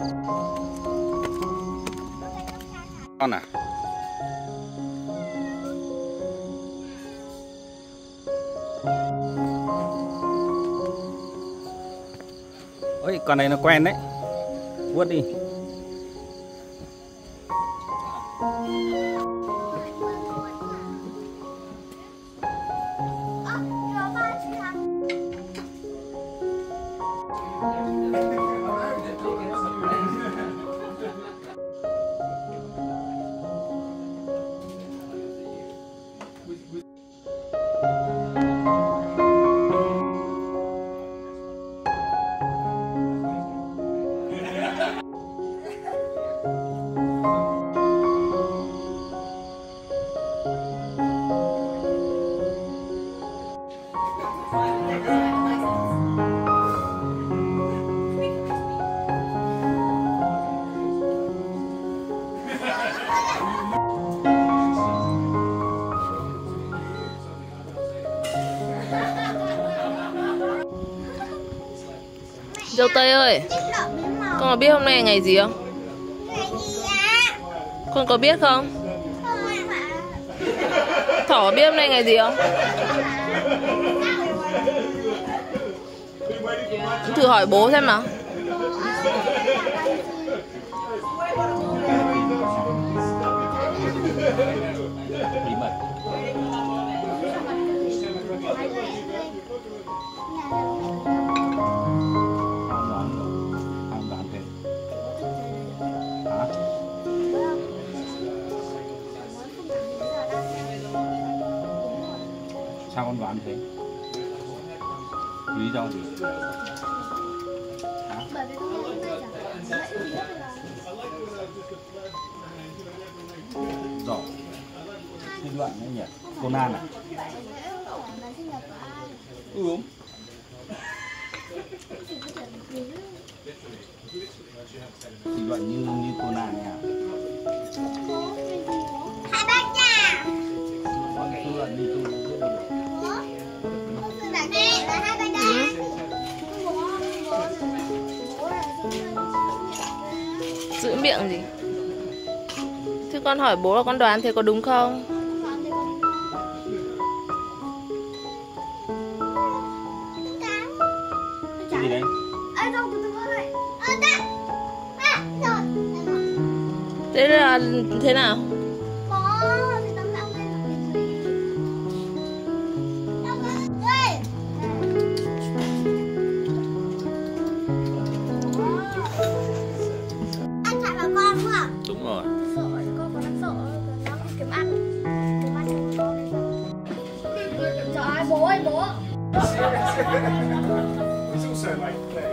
Con à? Ôi, con này nó quen đấy. Vuốt đi. Dâu Tây ơi, con có biết hôm nay là ngày gì không? Con có biết không? Thỏ biết hôm nay ngày gì không? Thử hỏi bố xem nào. Sao con đoán thế? Lý do gì? Hả? Giỏi. Sinh đoạn đấy nhỉ? Conan à? Đúng. Sinh đoạn như Conan nha. Hai bác nha. Sinh đoạn như Conan. Giữ miệng gì? Thế con hỏi bố là con đoán thế có đúng không? Cái gì đấy? Thế là thế nào? Đúng rồi. Con đang sợ nó kiếm ăn con hay sao? Trời ơi bố ơi bố.